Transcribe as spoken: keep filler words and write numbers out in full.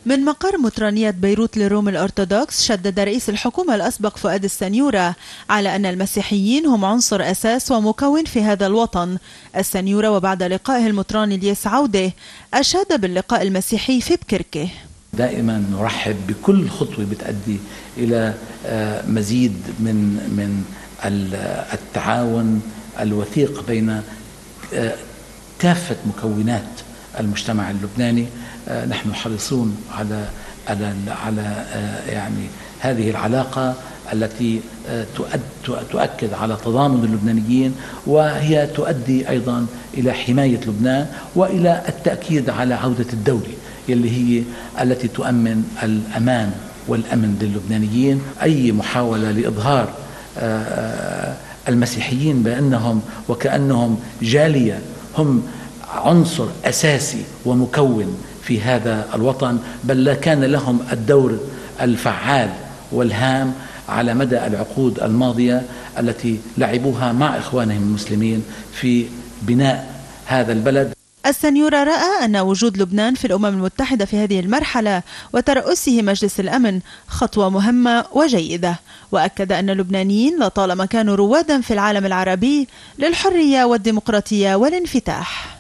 من مقر مطرانية بيروت للروم الأرثوذكس، شدد رئيس الحكومة الأسبق فؤاد السنيورة على أن المسيحيين هم عنصر أساس ومكون في هذا الوطن. السنيورة وبعد لقائه المطران الياس عودة أشاد باللقاء المسيحي في بكركه. دائما نرحب بكل خطوة بتؤدي إلى مزيد من من التعاون الوثيق بين كافة مكونات المجتمع اللبناني. نحن حريصون على على على يعني هذه العلاقة التي تؤكد على تضامن اللبنانيين، وهي تؤدي أيضا إلى حماية لبنان وإلى التأكيد على عودة الدولة يلي هي التي تؤمن الأمان والأمن للبنانيين. أي محاولة لإظهار المسيحيين بأنهم وكأنهم جالية هم عنصر أساسي ومكون في هذا الوطن، بل لا كان لهم الدور الفعال والهام على مدى العقود الماضية التي لعبوها مع إخوانهم المسلمين في بناء هذا البلد. السنيورة رأى أن وجود لبنان في الأمم المتحدة في هذه المرحلة وترأسه مجلس الأمن خطوة مهمة وجيدة، وأكد أن اللبنانيين لطالما كانوا روادا في العالم العربي للحرية والديمقراطية والانفتاح.